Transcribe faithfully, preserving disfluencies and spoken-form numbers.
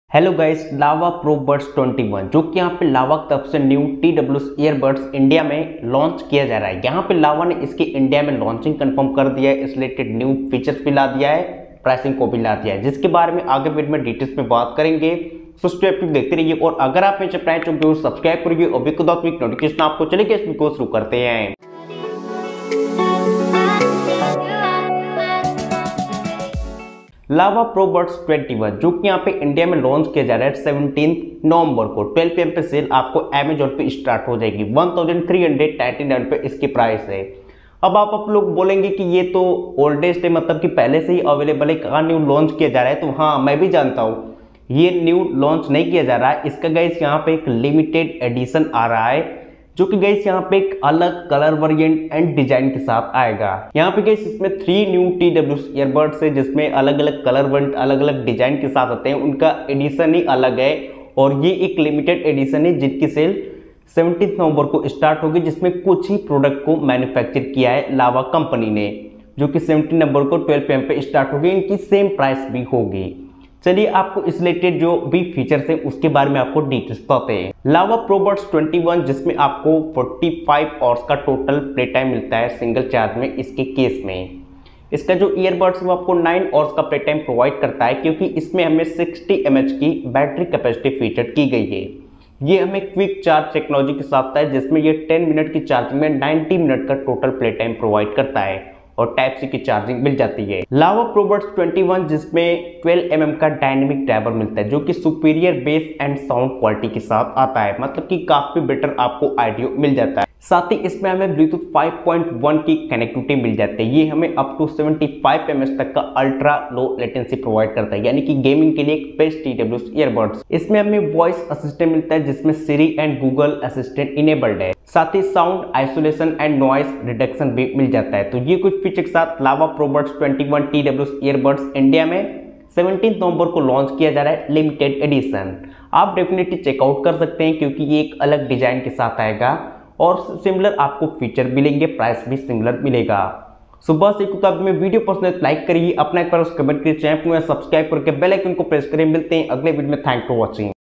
Hello guys, Lava Pro Buds इक्कीस जो कि यहाँ पे लावा की तरफ से new T W S earbuds India में लॉन्च किया जा रहा है। यहाँ पे लावा ने इसकी इंडिया में लॉन्चिंग कंफर्म कर दिया है, इस रिलेटेड न्यू फीचर्स भी ला दिया है, प्राइसिंग को भी ला दिया है, जिसके बारे में आगे वीडियो में डिटेल्स में बात करेंगे। सो स्टेप देखते रहिए और अगर आप मेरे चैनल को सब्सक्राइब करिए और वीक नोटिफिकेशन आपको चलेगा। इस वीडियो को शुरू करते हैं। लावा प्रो बड्स इक्कीस जो कि यहाँ पे इंडिया में लॉन्च किया जा रहा है सत्रह नवंबर को ट्वेल्व पी एम पे सेल आपको अमेजोन पे स्टार्ट हो जाएगी। One thousand three hundred ninety nine पे इसकी प्राइस है। अब आप आप लोग बोलेंगे कि ये तो ओल्डेस्ट है, मतलब कि पहले से ही अवेलेबल है, कहाँ न्यू लॉन्च किया जा रहा है। तो हाँ, मैं भी जानता हूँ ये न्यू लॉन्च नहीं किया जा रहा है। इसका गाइस यहाँ पे एक लिमिटेड एडिशन आ रहा है जो कि गाइस यहाँ पे एक अलग कलर वेरिएंट एंड डिजाइन के साथ आएगा। यहाँ पे गाइस इसमें three new T W S earbuds है जिसमें अलग अलग कलर वेरिएंट अलग अलग डिजाइन के साथ आते हैं। उनका एडिशन ही अलग है और ये एक लिमिटेड एडिशन है जिनकी सेल सत्रह नवंबर को स्टार्ट होगी, जिसमें कुछ ही प्रोडक्ट को मैन्युफैक्चर किया है लावा कंपनी ने, जो कि सत्रह नवंबर को ट्वेल्व पी एम पे स्टार्ट होगी। इनकी सेम प्राइस भी होगी। चलिए आपको इस रिलेटेड जो भी फीचर्स है उसके बारे में आपको डिटेल्स बताते हैं। लावा प्रो बड्स इक्कीस जिसमें आपको पैंतालीस आवर्स का टोटल प्ले टाइम मिलता है सिंगल चार्ज में। इसके केस में इसका जो ईयरबड्स वो आपको नौ आवर्स का प्ले टाइम प्रोवाइड करता है, क्योंकि इसमें हमें साठ एम एच की बैटरी कैपेसिटी फीचर की गई है। ये हमें क्विक चार्ज टेक्नोलॉजी के साथ है, जिसमें ये दस मिनट की चार्जिंग में नब्बे मिनट का टोटल प्ले टाइम प्रोवाइड करता है और टाइप सी की चार्जिंग मिल जाती है। लावा प्रो बड्स इक्कीस जिसमें बारह एम एम का डायनेमिक ड्राइवर मिलता है, जो कि superior bass and sound quality के साथ आता है, मतलब कि काफी बेटर आपको ऑडियो मिल जाता है। साथ ही इसमें हमें ब्लूटूथ फाइव पॉइंट वन की कनेक्टिविटी मिल जाती है। ये हमें अप टू पचहत्तर एम एच तक का अल्ट्रा लो लेटेंसी प्रोवाइड करता है, यानी कि गेमिंग के लिए एक best T W S earbuds. इसमें हमें वॉइस असिस्टेंट मिलता है जिसमें Siri and Google assistant enabled है। साथ ही sound isolation and noise reduction भी मिल जाता है। तो ये कुछ फीचर के साथ लावा प्रो बड्स इक्कीस T W S earbuds India में सत्रह नवंबर को लॉन्च किया जा रहा है, लिमिटेड एडिशन। आप डेफिनेटली चेकआउट कर सकते हैं क्योंकि ये एक अलग डिजाइन के साथ आएगा और सिमिलर आपको फीचर मिलेंगे, प्राइस भी सिमिलर मिलेगा। सुबह से कुछ में वीडियो पसंद लाइक करिए, अपना एक बार कमेंट करिए, चैनल को सब्सक्राइब करके बेल आइकन को प्रेस करें। मिलते हैं अगले वीडियो में। Thank for watching.